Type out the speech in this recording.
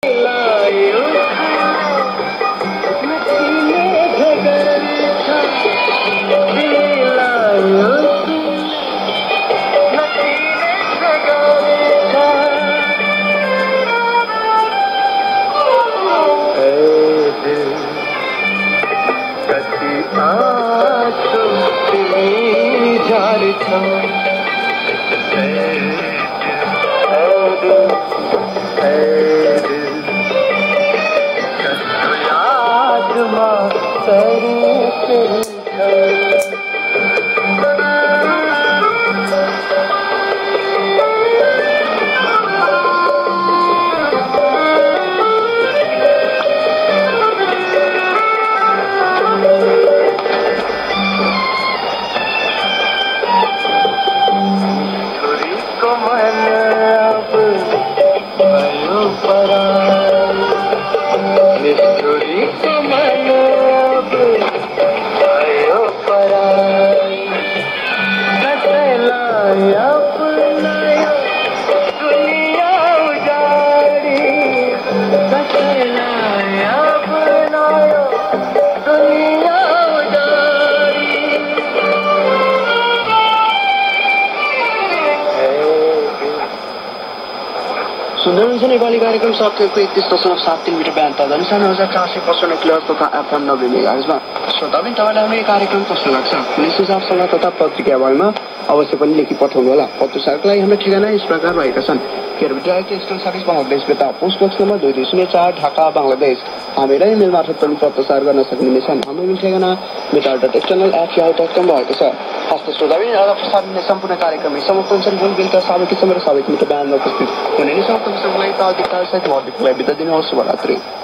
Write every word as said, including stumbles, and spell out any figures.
सुन्नुहुन्छ नेपाली कार्यक्रम सकिएको एकतिस दशमलव सात तीन मिटर ब्यान्ड तथा निशान हजार चार सय पचपन्न किलोहर्ज तथा एफएम नब्बे मेगाहर्जमा। श्रोता पनि तपाईँलाई हाम्रो यो कार्यक्रम कस्तो लाग्छ कुनै सुझाव सल्लाह तथा प्रतिक्रिया भएमा अवश्य पनि लेखी पठाउनु होला। पत्रकारको लागि हाम्रो ठेगाना यस प्रकार रहेका छन्। केरबिटाइट स्टोर सर्भिस बङ्गलादेश बेता पोस्ट बक्स नम्बर दुई दुई शून्य चार ढाका बङ्गलादेश। हामीलाई इमेल मार्फत पनि प्रचार गर्न सक्नुहुनेछन्। हाम्रो इमेल ठेगाना बेतार dot external at Yahoo dot com रहेको छ। हस्त श्रोता पनि आज प्रसारण हुने सम्पूर्ण कार्यक्रम समाप्त हुन्छन्। भोलि बेलुका साढे किसिम र साढे मिटर ब्यान्डमा उपस्थित हुने नै समाप्त सहित बिदा दिनुहोस्। शुभरात्रि।